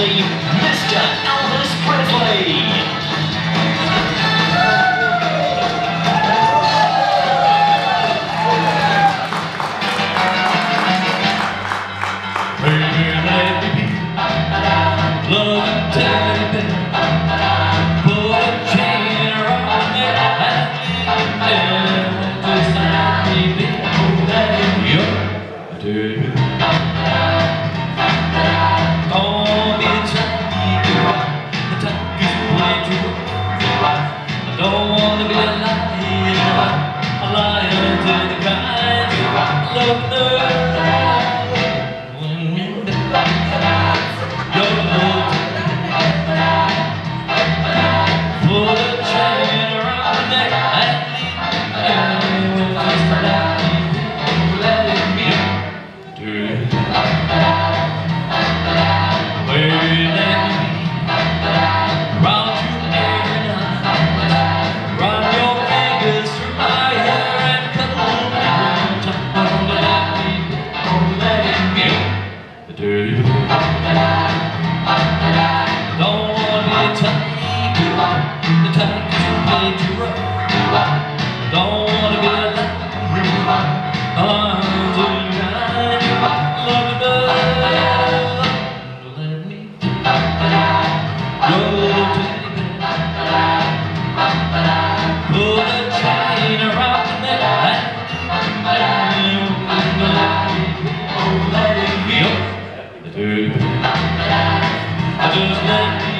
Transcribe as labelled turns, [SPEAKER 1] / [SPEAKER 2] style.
[SPEAKER 1] only Mr. Elvis Presley. Baby, let me be loving teddy bear. Put a chain around me and just let me be. Oh, that you're teddy bear. Don't be a tiger, the tiger's way too rough. I don't want to be a lion to the kind of love the I just let